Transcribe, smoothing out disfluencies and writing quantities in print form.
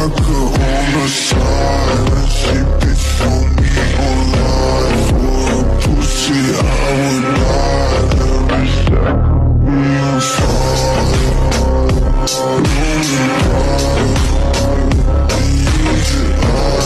vodka on the side, and she bitch on me online. For a pussy I would die. Every second we on fire. Lonely pride, easy eyes.